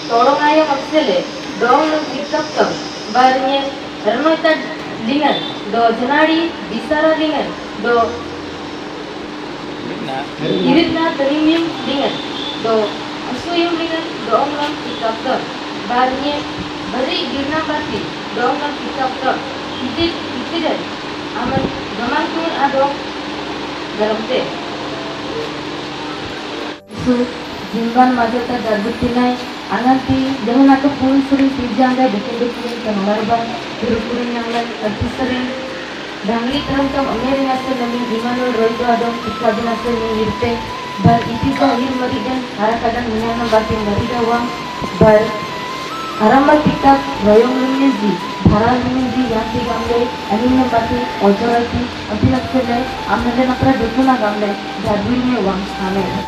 tolong ayo maksele dong tikap tam barnya hermeta dingan do janari bisara dingan do iritna premium dingan do asuyum dingan dong lam tikap tam barnya beri girna bati dong lam tikap tam itit aman gaman kun adong dalam teh su jimban majota darbutinai ananti jangan aku pun sering pijang dai betul-betul kemarban dirukurin yang lain artisering dangli teramkam ameri nase namin Immanuel Roydo adong tikabin nase ni irte bar itiga hir maridan harakadan menyana batin marida wang bar aramba tikab royong luminji bharal luminji yanti gamle anina bati ojorati abinaksele amnade nakra dukuna gamle darbuin wang ame